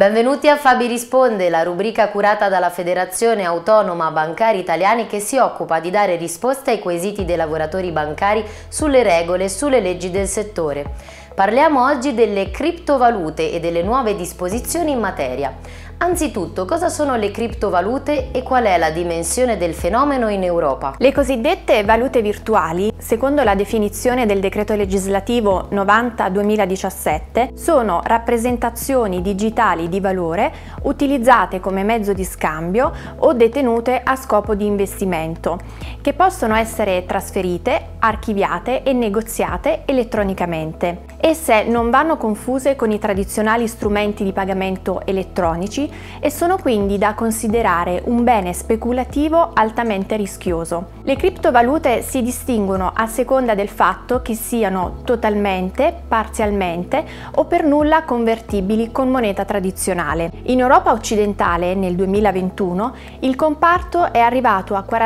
Benvenuti a Fabi Risponde, la rubrica curata dalla Federazione Autonoma Bancari Italiani che si occupa di dare risposte ai quesiti dei lavoratori bancari sulle regole e sulle leggi del settore. Parliamo oggi delle criptovalute e delle nuove disposizioni in materia. Anzitutto, cosa sono le criptovalute e qual è la dimensione del fenomeno in Europa? Le cosiddette valute virtuali, secondo la definizione del decreto legislativo 90/2017, sono rappresentazioni digitali di valore utilizzate come mezzo di scambio o detenute a scopo di investimento, che possono essere trasferite, archiviate e negoziate elettronicamente. Esse non vanno confuse con i tradizionali strumenti di pagamento elettronici e sono quindi da considerare un bene speculativo altamente rischioso. Le criptovalute si distinguono a seconda del fatto che siano totalmente, parzialmente o per nulla convertibili con moneta tradizionale. In Europa occidentale, nel 2021, il comparto è arrivato a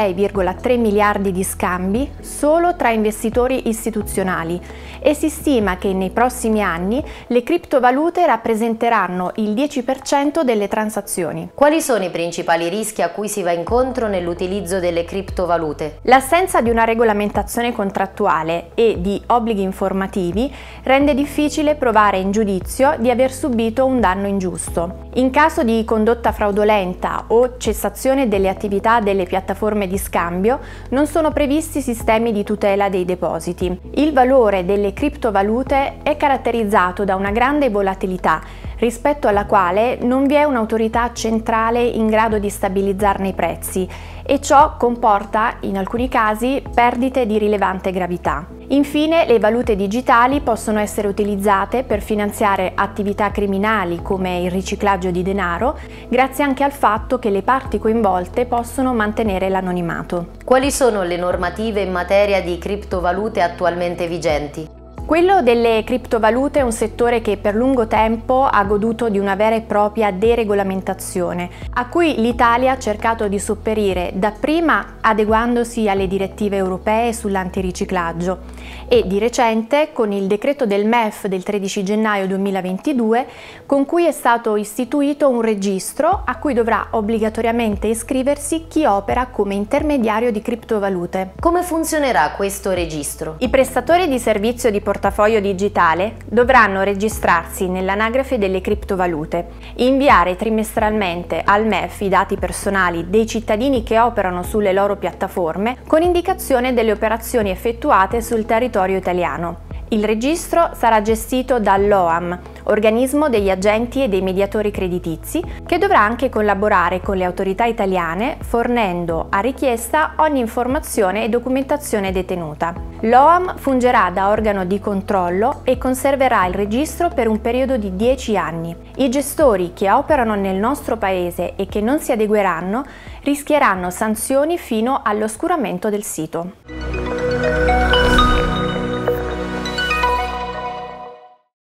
46,3 miliardi di scambi solo tra investitori istituzionali e si stima che nei prossimi anni le criptovalute rappresenteranno il 10% delle transazioni. Quali sono i principali rischi a cui si va incontro nell'utilizzo delle criptovalute? L'assenza di una regolamentazione contrattuale e di obblighi informativi rende difficile provare in giudizio di aver subito un danno ingiusto. In caso di condotta fraudolenta o cessazione delle attività delle piattaforme di scambio, non sono previsti sistemi di tutela dei depositi. Il valore delle criptovalute è caratterizzato da una grande volatilità, rispetto alla quale non vi è un'autorità centrale in grado di stabilizzarne i prezzi e ciò comporta, in alcuni casi, perdite di rilevante gravità. Infine, le valute digitali possono essere utilizzate per finanziare attività criminali come il riciclaggio di denaro, grazie anche al fatto che le parti coinvolte possono mantenere l'anonimato. Quali sono le normative in materia di criptovalute attualmente vigenti? Quello delle criptovalute è un settore che per lungo tempo ha goduto di una vera e propria deregolamentazione, a cui l'Italia ha cercato di sopperire dapprima adeguandosi alle direttive europee sull'antiriciclaggio e di recente con il decreto del MEF del 13 gennaio 2022 con cui è stato istituito un registro a cui dovrà obbligatoriamente iscriversi chi opera come intermediario di criptovalute. Come funzionerà questo registro? I prestatori di servizio di portafoglio digitale dovranno registrarsi nell'anagrafe delle criptovalute, inviare trimestralmente al MEF i dati personali dei cittadini che operano sulle loro piattaforme con indicazione delle operazioni effettuate sul territorio italiano. Il registro sarà gestito dall'OAM, organismo degli agenti e dei mediatori creditizi, che dovrà anche collaborare con le autorità italiane fornendo a richiesta ogni informazione e documentazione detenuta. L'OAM fungerà da organo di controllo e conserverà il registro per un periodo di 10 anni. I gestori che operano nel nostro paese e che non si adegueranno rischieranno sanzioni fino all'oscuramento del sito.